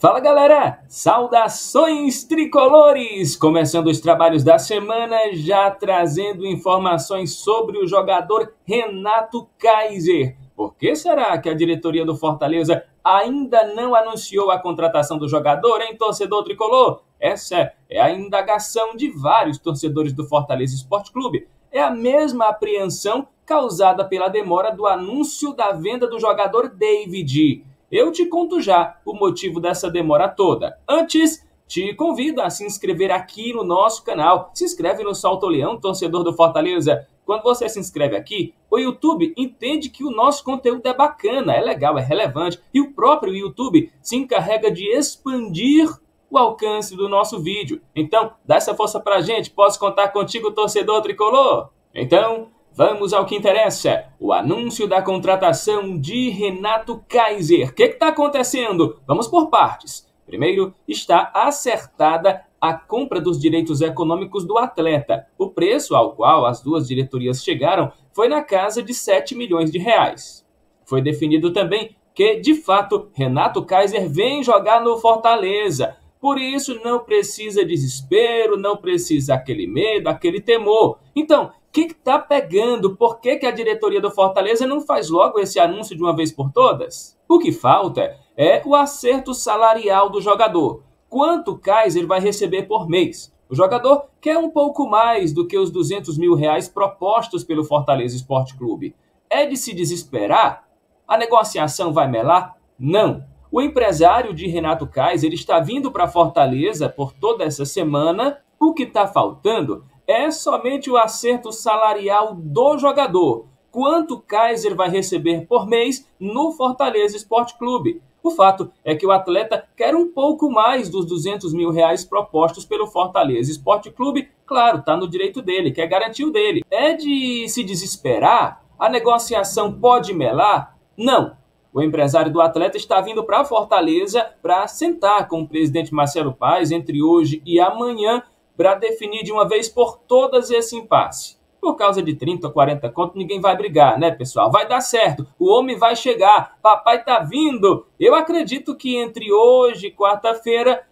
Fala galera, saudações tricolores! Começando os trabalhos da semana, já trazendo informações sobre o jogador Renato Kaiser. Por que será que a diretoria do Fortaleza ainda não anunciou a contratação do jogador, hein, torcedor tricolor? Essa é a indagação de vários torcedores do Fortaleza Esporte Clube. É a mesma apreensão causada pela demora do anúncio da venda do jogador David. Eu te conto já o motivo dessa demora toda. Antes, te convido a se inscrever aqui no nosso canal. Se inscreve no Salto Leão, torcedor do Fortaleza. Quando você se inscreve aqui, o YouTube entende que o nosso conteúdo é bacana, é legal, é relevante. E o próprio YouTube se encarrega de expandir o alcance do nosso vídeo. Então, dá essa força pra gente. Posso contar contigo, torcedor tricolor? Então, vamos ao que interessa, o anúncio da contratação de Renato Kaiser. O que está acontecendo? Vamos por partes. Primeiro, está acertada a compra dos direitos econômicos do atleta. O preço ao qual as duas diretorias chegaram foi na casa de 7 milhões de reais. Foi definido também que, de fato, Renato Kaiser vem jogar no Fortaleza. Por isso, não precisa desespero, não precisa aquele medo, aquele temor. Então, o que está pegando? Por que a diretoria do Fortaleza não faz logo esse anúncio de uma vez por todas? O que falta é o acerto salarial do jogador. Quanto Kaiser vai receber por mês? O jogador quer um pouco mais do que os 200 mil reais propostos pelo Fortaleza Esporte Clube. É de se desesperar? A negociação vai melar? Não. O empresário de Renato Kaiser está vindo para Fortaleza por toda essa semana. O que está faltando é somente o acerto salarial do jogador. Quanto Kaiser vai receber por mês no Fortaleza Esporte Clube? O fato é que o atleta quer um pouco mais dos 200 mil reais propostos pelo Fortaleza Esporte Clube. Claro, está no direito dele, quer garantir o dele. É de se desesperar? A negociação pode melar? Não. O empresário do atleta está vindo para Fortaleza para sentar com o presidente Marcelo Paes entre hoje e amanhã para definir de uma vez por todas esse impasse. Por causa de 30 ou 40 conto, ninguém vai brigar, né, pessoal? Vai dar certo, o homem vai chegar, papai tá vindo. Eu acredito que entre hoje e quarta-feira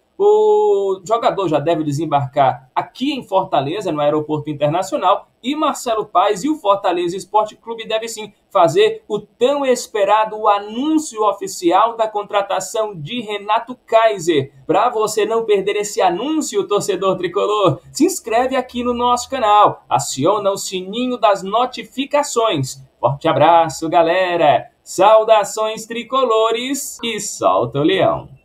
o jogador já deve desembarcar aqui em Fortaleza, no Aeroporto Internacional, e Marcelo Paes e o Fortaleza Esporte Clube devem sim fazer o tão esperado anúncio oficial da contratação de Renato Kaiser. Para você não perder esse anúncio, torcedor tricolor, se inscreve aqui no nosso canal, aciona o sininho das notificações. Forte abraço, galera! Saudações tricolores e solta o leão!